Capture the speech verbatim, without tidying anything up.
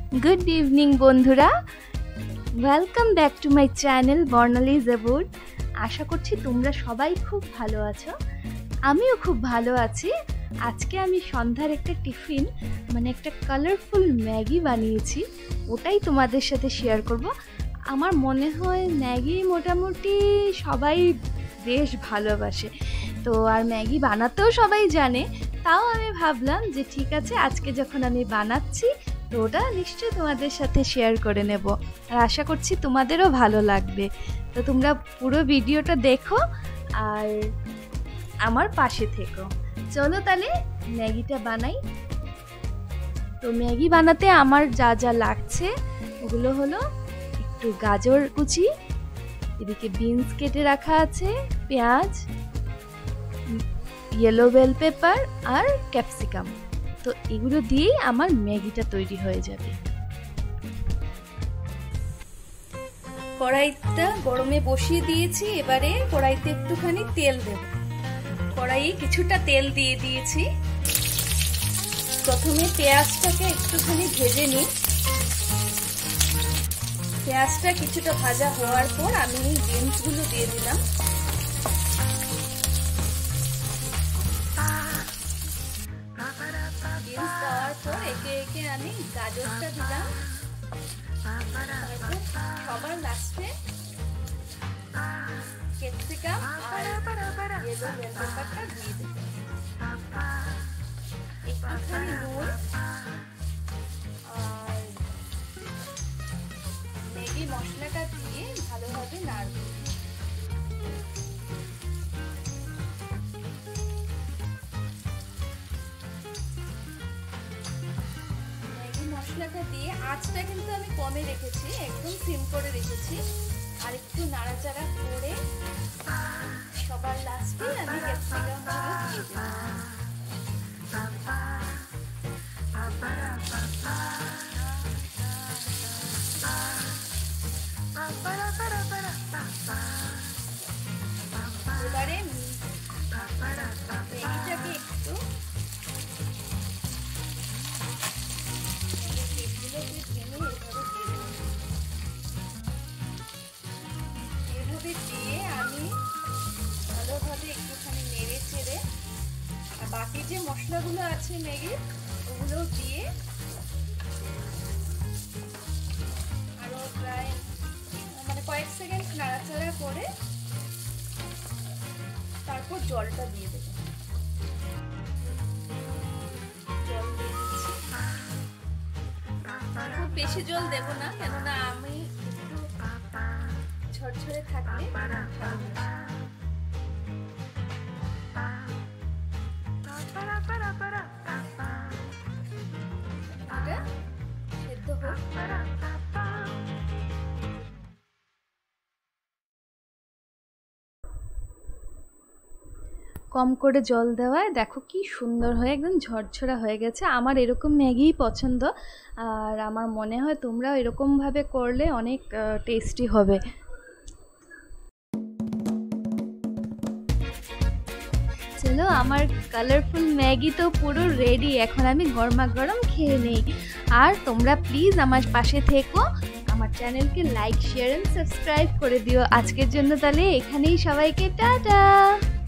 Good evening বন্ধুরা, welcome back to my channel বর্ণালীজ aboard. আশা করছি তোমরা সবাই খুব ভালো আছো, আমিও খুব ভালো আছি। আজকে আমি সন্ধ্যার একটা টিফিন মানে একটা কালারফুল ম্যাগি বানিয়েছি, ওটাই তোমাদের সাথে শেয়ার করব। আমার মনে হয় ম্যাগি মোটামুটি সবাই বেশ ভালোবাসে, তো আর ম্যাগি বানাতেও সবাই জানে। তাও আমি ভাবলাম যে ঠিক আছে, আজকে যখন আমি বানাচ্ছি তো ওটা নিশ্চয়ই তোমাদের সাথে শেয়ার করে নেব, আর আশা করছি তোমাদেরও ভালো লাগবে। তো তোমরা পুরো ভিডিওটা দেখো আর আমার পাশে থেকো। চলো তাহলে ম্যাগিটা বানাই। তো ম্যাগি বানাতে আমার যা যা লাগছে ওগুলো হলো একটু গাজর কুচি, এদিকে বিনস কেটে রাখা আছে, পেঁয়াজ, ইয়েলো বেল পেপার আর ক্যাপসিকাম। তো এগুলো দিয়েই আমার ম্যাগিটা তৈরি হয়ে যাবে। কড়াইটা গরমে বসিয়ে দিয়েছি, এবারে কড়াইতে একটুখানি তেল দেব। কড়াইয়ে কিছুটা তেল দিয়ে দিয়েছি। প্রথমে পেঁয়াজটাকে একটুখানি ভেজে নিই। পেঁয়াজটা কিছুটা ভাজা হওয়ার পর আমি বিনসগুলো দিয়ে দিলাম। বিনস দেওয়ার পর একে একে আমি গাজরটা দিলাম, সবার লাস্টে ক্যাপসিকাম আর ইয়েলো বেল পেপারটা দিয়ে দেব। একটুখানি নুন আর ম্যাগি মশলাটা দিয়ে ভালোভাবে নাড়ব। ম্যাগি মশলাটা দিয়ে আঁচটা কিন্তু আমি কমে রেখেছি, একদম সিম করে রেখেছি। আর একটু নাড়াচাড়া করে সবার লাস্টে আমি ক্যাপসিকামগুলো দিয়ে দেব। এবারে ম্যাগিটাকে একটু এভাবে দিয়ে আমি ভালোভাবে একটুখানি নেড়ে চেড়ে আর বাকি যে মশলাগুলো আছে ম্যাগির ওগুলো দিয়ে আরো প্রায় মানে কয়েক সেকেন্ড নাড়াচাড়া করে তারপর জলটা দিয়ে দেব। জল দিয়ে দিচ্ছি, খুব বেশি জল দেব না, কেননা আমি একটু ঝরঝরে থাকলে সেদ্ধ হোক। কম করে জল দেওয়ায় দেখো কি সুন্দর হয়ে একদম ঝরঝরা হয়ে গেছে। আমার এরকম ম্যাগিই পছন্দ, আর আমার মনে হয় তোমরাও এরকমভাবে করলে অনেক টেস্টি হবে। চলো, আমার কালারফুল ম্যাগি তো পুরো রেডি, এখন আমি গরমা গরম খেয়ে নেই। আর তোমরা প্লিজ আমার পাশে থেকো, আমার চ্যানেলকে লাইক, শেয়ার এন্ড সাবস্ক্রাইব করে দিও। আজকের জন্য তাহলে এখানেই সবাইকে টাটা।